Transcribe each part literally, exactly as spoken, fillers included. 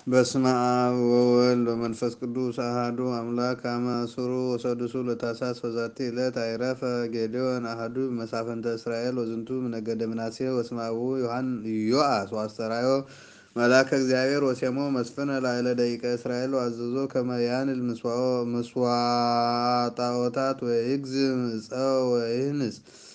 በስመ አብ ወወልድ ወመንፈስ ቅዱስ አሐዱ አምላክ አመ ዐሥሩ ወሰዱሱ ለታኅሣሥ በዛቲ ዕለት አይረፈ ጌዴዎን አሐዱ መሳፍንተ እስራኤል ወዝንቱ ነገደ ምናሴ ወስመ አቡሁ ዮአስ ወአስተርአዮ መልአከ እግዚአብሔር ወሴሞ መስፍነ ላዕለ ደቂቀ እስራኤል ወአዘዞ ከመ ያንል ምሥዋዕ ጣዖታት ወይግዝም ዕፀ ወይህንጽ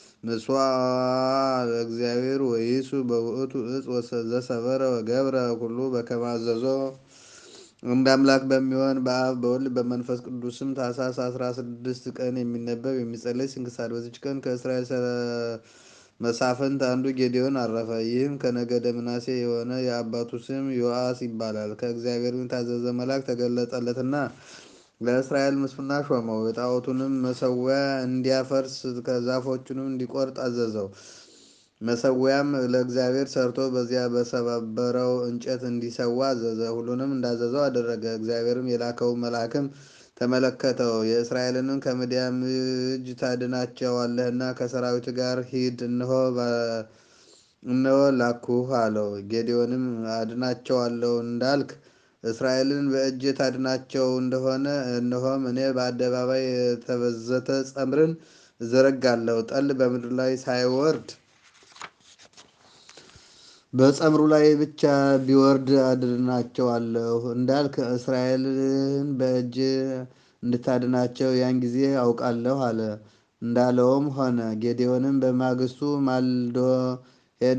ምሥዋዕ ለእግዚአብሔር ወይሱ በውእቱ ዕፅ ዘሰበረ ወገብረ ኩሉ በከመ አዘዞ። እንደ አምላክ በሚሆን በአብ በወልድ በመንፈስ ቅዱስም ታኅሣሥ አስራ ስድስት ቀን የሚነበብ የሚጸለይ ስንክሳር። በዚች ቀን ከእስራኤል መሳፍንት አንዱ ጌዴዎን አረፈ። ይህም ከነገደ ምናሴ የሆነ የአባቱ ስም ዮአስ ይባላል። ከእግዚአብሔር የታዘዘ መልአክ ተገለጠለትና ለእስራኤል ምስፍና ሾመው። የጣዖቱንም መሠዊያ እንዲያፈርስ ከዛፎቹንም እንዲቆርጥ አዘዘው። መሠዊያም ለእግዚአብሔር ሰርቶ በዚያ በሰባበረው እንጨት እንዲሰዋ አዘዘ። ሁሉንም እንዳዘዘው አደረገ። እግዚአብሔርም የላከው መልአክም ተመለከተው። የእስራኤልንም ከምድያም እጅ ታድናቸዋለህና ከሰራዊት ጋር ሂድ፣ እነሆ ላኩህ አለው። ጌዴዎንም አድናቸዋለሁ እንዳልክ እስራኤልን በእጅ ታድናቸው እንደሆነ እነሆም እኔ በአደባባይ የተበዘተ ጸምርን እዘረጋለሁ፣ ጠል በምድር ላይ ሳይወርድ በጸምሩ ላይ ብቻ ቢወርድ አድናቸዋለሁ እንዳልክ እስራኤልን በእጅ እንድታድናቸው ያን ጊዜ አውቃለሁ አለ። እንዳለውም ሆነ። ጌዴዎንም በማግስቱ ማልዶ ሄደ፣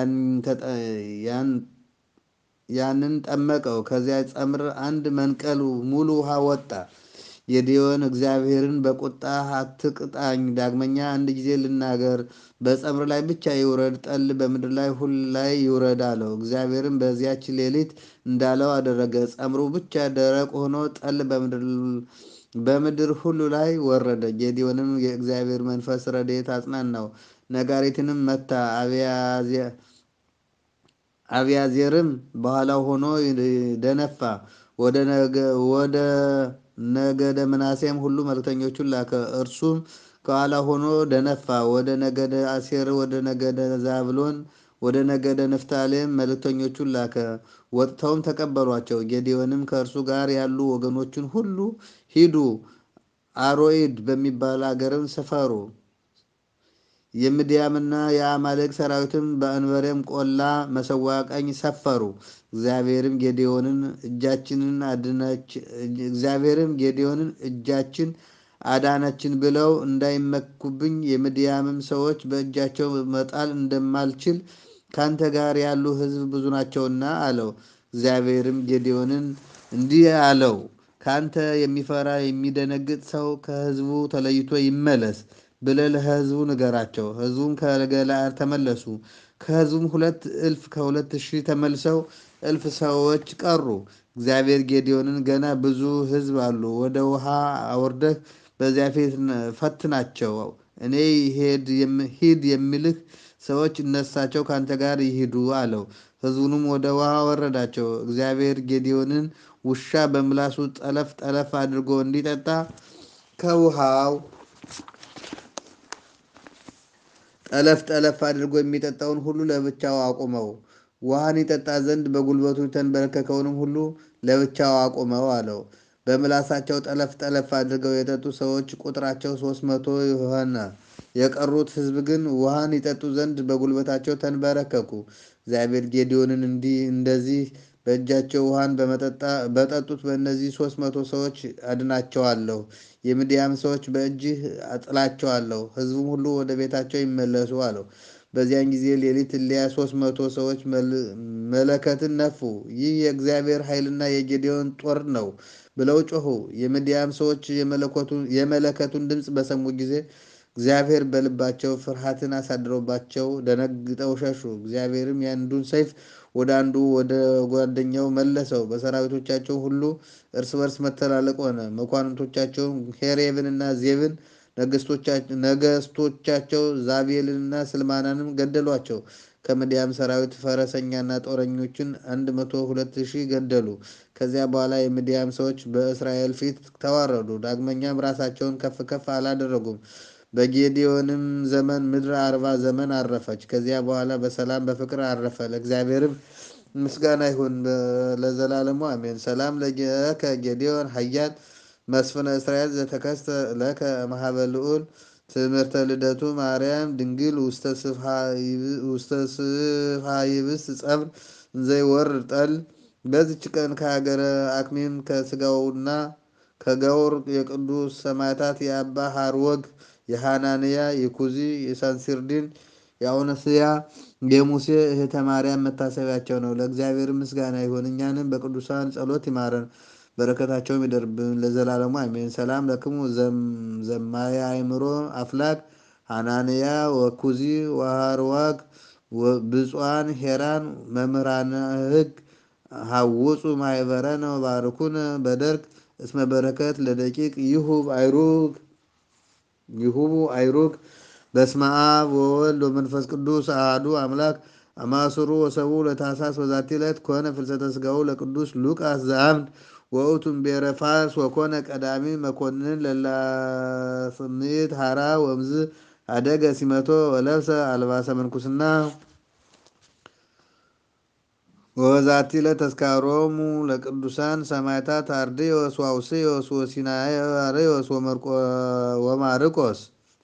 ያንን ጠመቀው። ከዚያ ጸምር አንድ መንቀል ሙሉ ውሃ ወጣ። ጌዴዎን እግዚአብሔርን በቁጣህ አትቅጣኝ፣ ዳግመኛ አንድ ጊዜ ልናገር፣ በጸምር ላይ ብቻ ይውረድ፣ ጠል በምድር ላይ ሁሉ ላይ ይውረድ አለው። እግዚአብሔርም በዚያች ሌሊት እንዳለው አደረገ። ጸምሩ ብቻ ደረቅ ሆኖ ጠል በምድር ሁሉ ላይ ወረደ። ጌዴዎንም የእግዚአብሔር መንፈስ ረድኤት አጽናናው፣ ነጋሪትንም መታ። አብያዜርም በኋላው ሆኖ ደነፋ። ወደ ነገደ ምናሴም ሁሉ መልክተኞቹን ላከ። እርሱም ከኋላ ሆኖ ደነፋ። ወደ ነገደ አሴር፣ ወደ ነገደ ዛብሎን፣ ወደ ነገደ ንፍታሌም መልክተኞቹን ላከ። ወጥተውም ተቀበሏቸው። ጌዴዎንም ከእርሱ ጋር ያሉ ወገኖቹን ሁሉ ሂዱ፣ አሮኢድ በሚባል አገርም ሰፈሩ። የምድያምና የአማሌቅ ሰራዊትም በእንበሬም ቆላ መሠዊያ ቀኝ ሰፈሩ። እግዚአብሔርም ጌዴዎንን እጃችንን እግዚአብሔርም ጌዴዎንን እጃችን አዳነችን ብለው እንዳይመኩብኝ የምድያምም ሰዎች በእጃቸው መጣል እንደማልችል ካንተ ጋር ያሉ ሕዝብ ብዙ ናቸውና አለው። እግዚአብሔርም ጌዴዎንን እንዲህ አለው፣ ካንተ የሚፈራ የሚደነግጥ ሰው ከሕዝቡ ተለይቶ ይመለስ ብለህ ለሕዝቡ ንገራቸው። ሕዝቡም ከገለዓድ ተመለሱ። ከሕዝቡም ሁለት እልፍ ከሁለት ሺህ ተመልሰው እልፍ ሰዎች ቀሩ። እግዚአብሔር ጌዴዎንን ገና ብዙ ሕዝብ አሉ፣ ወደ ውሃ አውርደህ በዚያ ፊት ፈትናቸው፣ እኔ ሂድ የሚልህ ሰዎች እነሳቸው ካንተ ጋር ይሂዱ አለው። ሕዝቡንም ወደ ውሃ ወረዳቸው። እግዚአብሔር ጌዴዎንን ውሻ በምላሱ ጠለፍ ጠለፍ አድርጎ እንዲጠጣ ከውሃው ጠለፍ ጠለፍ አድርጎ የሚጠጣውን ሁሉ ለብቻው አቁመው፣ ውሃን ይጠጣ ዘንድ በጉልበቱ የተንበረከከውንም ሁሉ ለብቻው አቁመው አለው። በምላሳቸው ጠለፍ ጠለፍ አድርገው የጠጡ ሰዎች ቁጥራቸው ሶስት መቶ ሆነ። የቀሩት ሕዝብ ግን ውሃን ይጠጡ ዘንድ በጉልበታቸው ተንበረከኩ። እግዚአብሔር ጌዴዎንን እንዲህ እንደዚህ በእጃቸው ውሃን በጠጡት በእነዚህ ሶስት መቶ ሰዎች አድናቸዋለሁ፣ የምድያም ሰዎች በእጅህ አጥላቸዋለሁ፣ ሕዝቡም ሁሉ ወደ ቤታቸው ይመለሱ አለው። በዚያን ጊዜ ሌሊት እሊያ ሶስት መቶ ሰዎች መለከትን ነፉ፣ ይህ የእግዚአብሔር ኃይልና የጌዴዎን ጦር ነው ብለው ጮኹ። የምድያም ሰዎች የመለከቱን ድምፅ በሰሙ ጊዜ እግዚአብሔር በልባቸው ፍርሃትን አሳድሮባቸው ደነግጠው ሸሹ። እግዚአብሔርም የአንዱን ሰይፍ ወደ አንዱ ወደ ጓደኛው መለሰው። በሰራዊቶቻቸው ሁሉ እርስ በርስ መተላለቅ ሆነ። መኳንንቶቻቸውም ሄሬብንና ዜብን፣ ነገስቶቻቸው ዛቤልንና ስልማናንም ገደሏቸው። ከምድያም ሰራዊት ፈረሰኛና ጦረኞችን አንድ መቶ ሁለት ሺህ ገደሉ። ከዚያ በኋላ የምድያም ሰዎች በእስራኤል ፊት ተዋረዱ። ዳግመኛም ራሳቸውን ከፍ ከፍ አላደረጉም። በጌዴዎንም ዘመን ምድር አርባ ዘመን አረፈች። ከዚያ በኋላ በሰላም በፍቅር አረፈ። ለእግዚአብሔርም ምስጋና ይሁን ለዘላለሙ አሜን። ሰላም ለከ ጌዴዎን ኃያል መስፍነ እስራኤል ዘተከስተ ለከ ማህበ ልዑል ትምህርተ ልደቱ ማርያም ድንግል ውስተ ስፍሃ ይብስ ጸብር ዘይወርድ ጠል። በዚች ቀን ከሀገረ አክሚም ከስጋውና ከገውር የቅዱስ ሰማዕታት የአባ ሀርወግ የሐናንያ የኩዚ የሳንሲርዲን የአውነስያ የሙሴ እህተ ማርያም መታሰቢያቸው ነው። ለእግዚአብሔር ምስጋና ይሁን፣ እኛንም በቅዱሳን ጸሎት ይማረን፣ በረከታቸውም ይደርብን ለዘላለሙ አሜን። ሰላም ለክሙ ዘማየ አእምሮ አፍላክ ሐናንያ ወኩዚ ወሃርዋግ ብፁዓን ሄራን መምህራነ ሕግ ሀውፁ ማይበረነ ባርኩን በደርግ እስመ በረከት ለደቂቅ ይሁብ አይሩግ ይሁቡ አይሩግ። በስመ አብ ወወልድ ወመንፈስ ቅዱስ አሐዱ አምላክ አማስሩ ወሰቡ ለታኅሳስ በዛቲ ዕለት ኮነ ፍልሰተ ሥጋሁ ለቅዱስ ሉቃስ ዘአምድ ወውቱም ብሔረ ፋርስ ወኮነ ቀዳሚ መኮንን ለላስምዕት ሐራ ወምዝ አደገ ሲመቶ ወለብሰ አልባሰ መንኩስና። ወበዛቲ ዕለት ተዝካሮሙ ለቅዱሳን ሰማዕታት አርድዮስ ወአውስዮስ ወሲናርዮስ ወማርቆስ።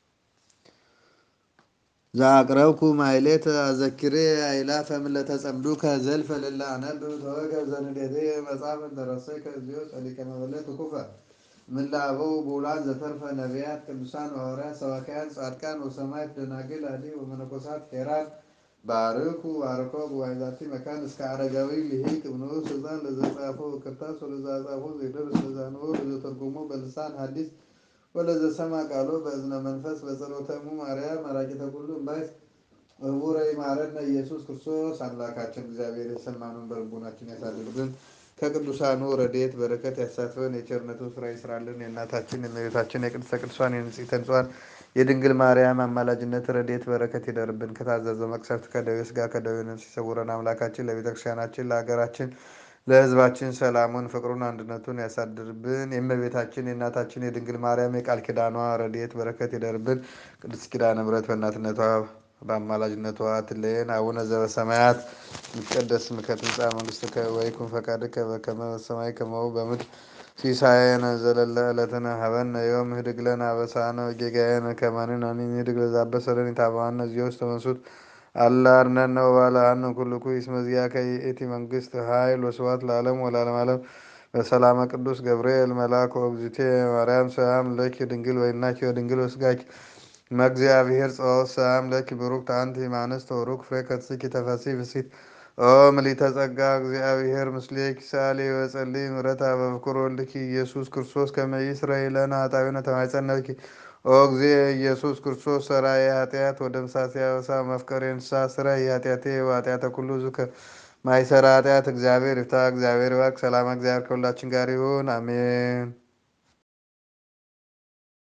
ዘአቅረብኩ ማሕሌተ አዘኪሬ አእላፈ እምእለ ተጸምዱከ ዘልፈ ለለ አነብብ ተወከብ ዘንዴቴ መጽሐፈ እንተ ረሰይከ እግዚኦ ጸዲቀ መበለት ኩፈ እምእለ አበው ብዑላን ዘተርፈ ነቢያት ቅዱሳን ሐዋርያት ሰባክያን ጻድቃን ወሰማዕት ደናግል አዲ ወመነኮሳት ሄራን ባርኩ ባርኮ ጉባኤ ዛቲ መካን እስከ አረጋዊ ልሂቅ እምንዑስ ሕፃን ለዘጻፎ በክርታስ ወለዘአጻፎ ዘይደርስ ለዛንቦ ለዘተርጎሞ በልሳን ሐዲስ ወለዘሰማ ቃሎ በእዝነ መንፈስ በጸሎተሙ ማርያም አራቂተ ኩሉ እምባይስ ህቡረ ይማረነ ኢየሱስ ክርስቶስ። አምላካችን እግዚአብሔር የሰማነውን በልቡናችን ያሳድርብን፣ ከቅዱሳኑ ረድኤት በረከት ያሳትፈን፣ የቸርነቱን ስራ ይስራልን። የእናታችን የእመቤታችን የቅድስተ ቅዱሳን የንጽሕተ ንጹሐን የድንግል ማርያም አማላጅነት ረድኤት በረከት ይደርብን። ከታዘዘው መቅሰፍት ከደዌ ሥጋ ከደዌ ነፍስ ይሰውረን። አምላካችን ለቤተ ክርስቲያናችን ለሀገራችን ለሕዝባችን ሰላሙን ፍቅሩን አንድነቱን ያሳድርብን። የእመቤታችን የእናታችን የድንግል ማርያም የቃል ኪዳኗ ረድኤት በረከት ይደርብን። ቅድስት ኪዳነ ምሕረት በእናትነቷ በአማላጅነቷ ትለየን። አቡነ ዘበሰማያት ይትቀደስ ስምከ ትምጻእ መንግሥትከ ወይኩን ፈቃድከ በከመ በሰማይ ከማሁ በምድር ሲሳየነ ዘለለ ዕለትነ ሀበነ ዮም ህድግ ለነ አበሳነ ወጌጋየነ ከመ ንሕነኒ ንህድግ ለዘአበሰ ለነ ኢታብአነ እግዚኦ ውስተ መንሱት አላ አርነነ ወባልሐነ ኩልኩ እስመ ዚአከ ይእቲ መንግሥት ኃይል ወስብሐት ለዓለሙ ወለዓለመ ዓለም። በሰላመ ቅዱስ ገብርኤል መልአክ ወእግዝእትየ ማርያም ሰላም ለኪ ድንግል ወይናኪ ወድንግል ወሥጋኪ እምእግዚአብሔር ጸባኦት ሰላም ለኪ ብሩክት አንቲ እምአንስት ወቡሩክ ፍሬ ከርሥኪ ተፈሥሒ ፍሥሕት ኦ ምልዕተ ጸጋ እግዚአብሔር ምስሌኪ ሰአሊ ወጸልዪ ምሕረተ በፍቁር ወልድኪ ኢየሱስ ክርስቶስ ከመ ይስረይ ለነ ኃጣውኢነ ተማኅፀነ ብኪ ኦ እግዚእ ኢየሱስ ክርስቶስ ሠራዬ ኃጢአት ወደምሳሴ አበሳ መፍቀሬ ንስሐ ሥራይ ኃጢአቴ ወኃጢአተ ኩሉ ሕዝብ ማይሰራ ኃጢአት እግዚአብሔር ይፍታ። እግዚአብሔር ይባርክ። ሰላም እግዚአብሔር ከሁላችን ጋር ይሁን፣ አሜን።